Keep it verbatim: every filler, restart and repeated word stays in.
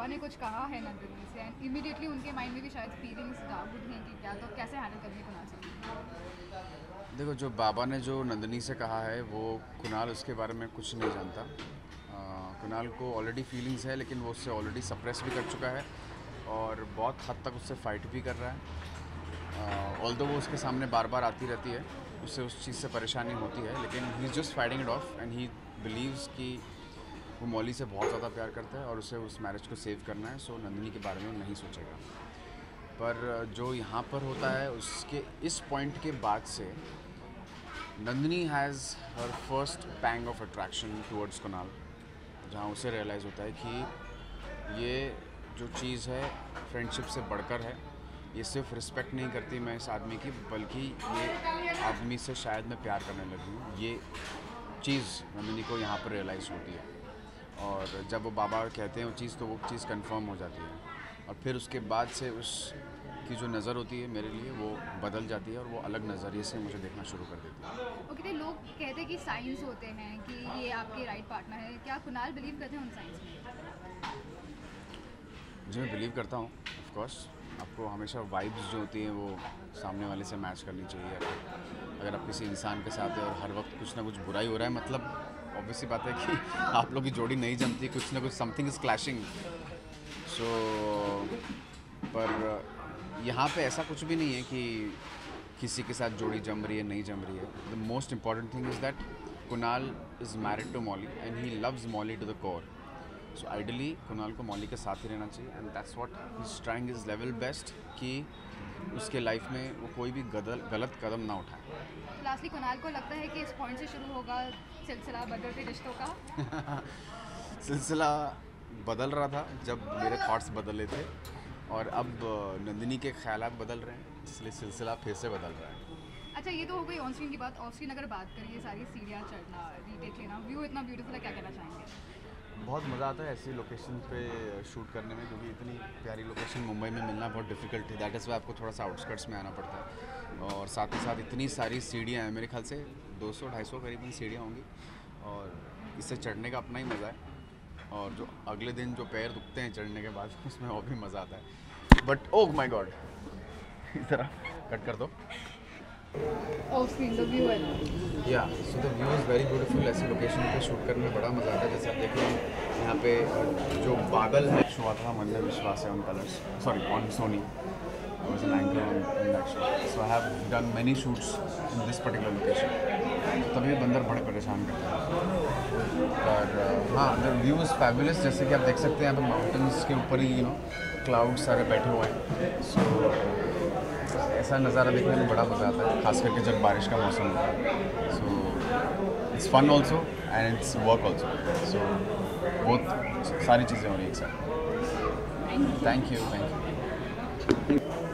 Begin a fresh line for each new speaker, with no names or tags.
बाबा ने कुछ कहा है नंदिनी से एंड इमीडिएटली उनके माइंड में भी शायद फीलिंग्स डाउट हैं कि क्या, तो कैसे हैंडल करेंगे कुणाल से?
देखो, जो बाबा ने जो नंदिनी से कहा है वो कुणाल उसके बारे में कुछ नहीं जानता। आ, कुणाल को ऑलरेडी फीलिंग्स है, लेकिन वो उससे ऑलरेडी सप्रेस भी कर चुका है और बहुत हद तक उससे फाइट भी कर रहा है। ऑल्दो वो उसके सामने बार बार आती रहती है, उससे उस चीज़ से परेशानी होती है, लेकिन he is just fighting it off and he believes कि वो मौली से बहुत ज़्यादा प्यार करता है और उसे उस मैरिज को सेव करना है। सो नंदिनी के बारे में वो नहीं सोचेगा। पर जो यहाँ पर होता है उसके इस पॉइंट के बाद से Nandini has her first pang of attraction towards Kunal, जहाँ उसे रियलाइज़ होता है कि ये जो चीज़ है फ्रेंडशिप से बढ़कर है। ये सिर्फ रिस्पेक्ट नहीं करती मैं इस आदमी की, बल्कि ये आदमी से शायद मैं प्यार करने लगी हूँ। ये चीज़ नंदिनी को यहाँ पर रियलाइज़ होती है और जब वो बाबा कहते हैं वो चीज़, तो वो चीज़ कंफर्म हो जाती है और फिर उसके बाद से उस की जो नज़र होती है मेरे लिए वो बदल जाती है और वो अलग नज़रिए से मुझे देखना शुरू कर देती है।
ओके, okay, लोग कहते हैं कि साइंस होते हैं कि ये आपके राइट पार्टनर है, क्या कुणाल बिलीव करते हैं उन साइंस में?
जी, मैं बिलीव करता हूँ। ऑफ कोर्स आपको हमेशा वाइब्स जो होती हैं वो सामने वाले से मैच करनी चाहिए। अगर आप किसी इंसान के साथ हैं और हर वक्त कुछ ना कुछ बुरा ही हो रहा है, मतलब ऑब्वियसली बात है कि आप लोग की जोड़ी नहीं जमती, कुछ ना कुछ समथिंग इज़ क्लैशिंग। सो पर यहाँ पे ऐसा कुछ भी नहीं है कि किसी के साथ जोड़ी जम रही है नहीं जम रही है। The most important thing is that Kunal is married to Mouli and he loves Mouli to the core. So ideally Kunal को मौली के साथ ही रहना चाहिए and that's what he is trying his level best कि उसके लाइफ में वो कोई भी गदल गलत कदम ना उठाए।
लास्टली कुणाल को लगता है कि इस पॉइंट से शुरू होगा सिलसिला बदलते रिश्तों का?
सिलसिला बदल रहा था जब मेरे थॉट्स बदले थे और अब नंदिनी के ख्यालात बदल रहे हैं, इसलिए सिलसिला फिर से बदल रहा है।
अच्छा, ये तो हो गई ऑन स्क्रीन की बात। ऑफ स्क्रीन अगर बात करें, ये सारी सीढ़ियाँ चढ़ना, रीटेक लेना, व्यू इतना ब्यूटीफुल है, क्या कहना चाहेंगे?
बहुत मज़ा आता है ऐसी लोकेशन पे शूट करने में, क्योंकि इतनी प्यारी लोकेशन मुंबई में मिलना बहुत डिफ़िकल्ट है। दैट इज़ वाई आपको थोड़ा सा आउटस्कर्ट्स में आना पड़ता है और साथ ही साथ इतनी सारी सीढ़ियाँ हैं, मेरे ख्याल से दो सौ ढाई सौ करीबन सीढ़ियाँ होंगी और इससे चढ़ने का अपना ही मज़ा है। और जो अगले दिन जो पैर दुखते हैं चढ़ने के बाद, उसमें और भी मज़ा आता है। बट ओह माय गॉड, इस तरह कट कर दो।
ऑफ स्क्रीन द व्यू है
या so the view is very beautiful. ऐसी लोकेशन पे शूट करने में बड़ा मज़ा आता है। जैसे आप देख रहे हैं यहाँ पे जो बादल है, शो था मन में विश्वास है on Colors, sorry on Sony, was an anchor on, on that show. So I have done many shoots in this particular location. तभी बंदर बड़े परेशान करते हैं। पर हाँ, द व्यू इज़ फैबुलस। जैसे कि आप देख सकते हैं यहाँ पे माउंटेन्स के ऊपर ही यू नो क्लाउड सारे बैठे हुए हैं। सो so, ऐसा नज़ारा देखने में बड़ा मज़ा आता है, खास करके जब बारिश का मौसम होता है। So it's fun also and it's work also. So बहुत सारी चीज़ें हो रही हैं एक साथ। Thank you thank you.